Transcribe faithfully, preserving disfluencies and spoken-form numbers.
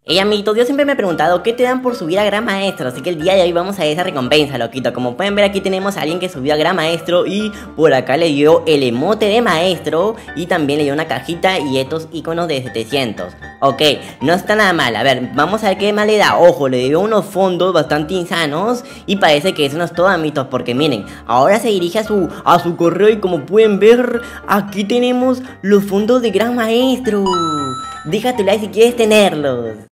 Hey amiguitos, yo siempre me he preguntado qué te dan por subir a Gran Maestro, así que el día de hoy vamos a esa recompensa, loquito. Como pueden ver, aquí tenemos a alguien que subió a Gran Maestro y por acá le dio el emote de maestro y también le dio una cajita y estos iconos de setecientos. Ok, no está nada mal. A ver, vamos a ver qué más le da. Ojo, le dio unos fondos bastante insanos y parece que eso no es todo, amiguitos, porque miren, ahora se dirige a su, a su correo y como pueden ver, aquí tenemos los fondos de Gran Maestro. Deja tu like si quieres tenerlos.